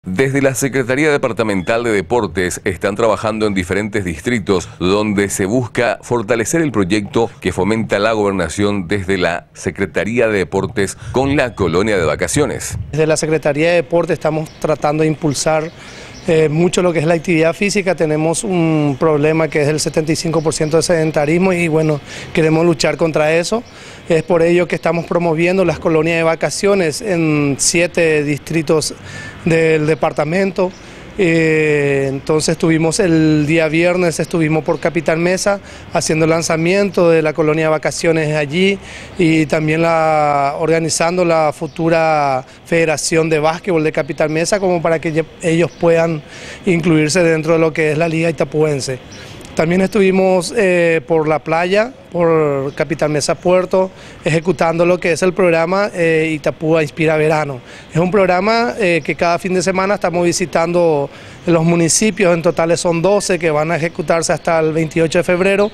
Desde la Secretaría Departamental de Deportes están trabajando en diferentes distritos donde se busca fortalecer el proyecto que fomenta la gobernación desde la Secretaría de Deportes con la colonia de vacaciones. Desde la Secretaría de Deportes estamos tratando de impulsar mucho lo que es la actividad física. Tenemos un problema que es el 75% de sedentarismo y bueno, queremos luchar contra eso. Es por ello que estamos promoviendo las colonias de vacaciones en 7 distritos del departamento. Entonces estuvimos el día viernes, estuvimos por Capital Mesa haciendo el lanzamiento de la colonia de vacaciones allí y también organizando la futura Federación de Básquetbol de Capital Mesa como para que ellos puedan incluirse dentro de lo que es la Liga Itapuense. También estuvimos por la playa, por Capital Mesa Puerto, ejecutando lo que es el programa Itapúa Inspira Verano. Es un programa que cada fin de semana estamos visitando los municipios, en total son 12 que van a ejecutarse hasta el 28 de febrero.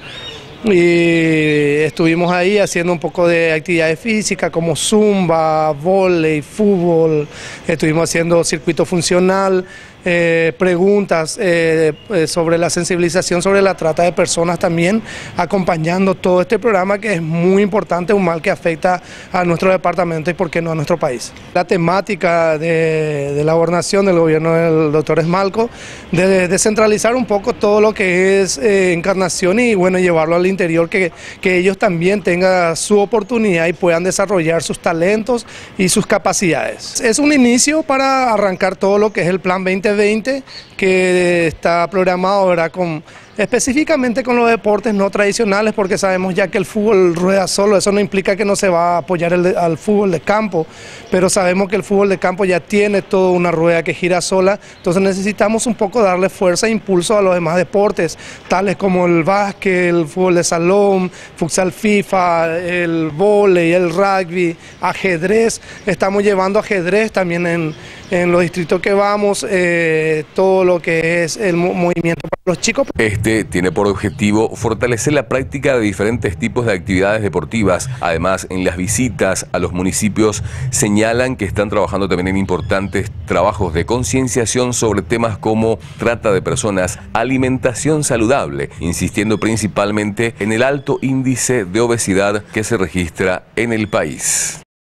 Y estuvimos ahí haciendo un poco de actividades físicas como zumba, vóley, fútbol, estuvimos haciendo circuito funcional, preguntas sobre la sensibilización sobre la trata de personas también, acompañando todo este programa que es muy importante, un mal que afecta a nuestro departamento y por qué no a nuestro país. La temática de la gobernación del gobierno del doctor Esmalco, de descentralizar un poco todo lo que es Encarnación y bueno, llevarlo al interior, que ellos también tengan su oportunidad y puedan desarrollar sus talentos y sus capacidades. Es un inicio para arrancar todo lo que es el Plan 2020 que está programado, ¿verdad?, específicamente con los deportes no tradicionales, porque sabemos ya que el fútbol rueda solo. Eso no implica que no se va a apoyar al fútbol de campo, pero sabemos que el fútbol de campo ya tiene toda una rueda que gira sola, entonces necesitamos un poco darle fuerza e impulso a los demás deportes, tales como el básquet, el fútbol de salón, futsal FIFA, el vóley, el rugby, ajedrez. Estamos llevando ajedrez también en los distritos que vamos, todo lo que es el movimiento para los chicos. Este tiene por objetivo fortalecer la práctica de diferentes tipos de actividades deportivas. Además, en las visitas a los municipios señalan que están trabajando también en importantes trabajos de concienciación sobre temas como trata de personas, alimentación saludable, insistiendo principalmente en el alto índice de obesidad que se registra en el país.